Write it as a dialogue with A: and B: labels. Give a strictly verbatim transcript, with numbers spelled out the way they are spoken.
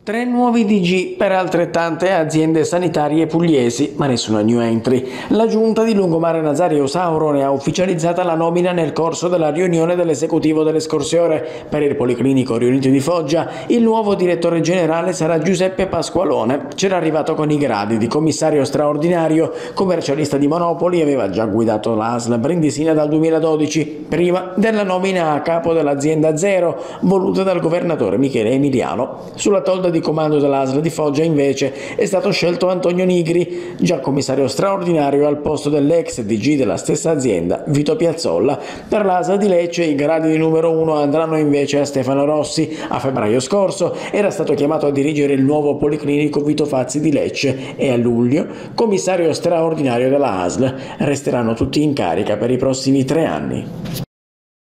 A: Tre nuovi D G per altrettante aziende sanitarie pugliesi, ma nessuna new entry. La giunta di Lungomare Nazario Sauro ne ha ufficializzata la nomina nel corso della riunione dell'esecutivo delle scorse ore. Per il Policlinico riunito di Foggia, il nuovo direttore generale sarà Giuseppe Pasqualone. C'era arrivato con i gradi di commissario straordinario, commercialista di Monopoli, aveva già guidato l'A S L Brindisina dal duemiladodici, prima della nomina a capo dell'azienda Zero, voluta dal governatore Michele Emiliano. Sulla tolda di comando dell'A S L di Foggia invece è stato scelto Antonio Nigri, già commissario straordinario al posto dell'ex D G della stessa azienda Vito Piazzolla. Per l'A S L di Lecce i gradi di numero uno andranno invece a Stefano Rossi. A febbraio scorso era stato chiamato a dirigere il nuovo Policlinico Vito Fazzi di Lecce e a luglio commissario straordinario della A S L. Resteranno tutti in carica per i prossimi tre anni.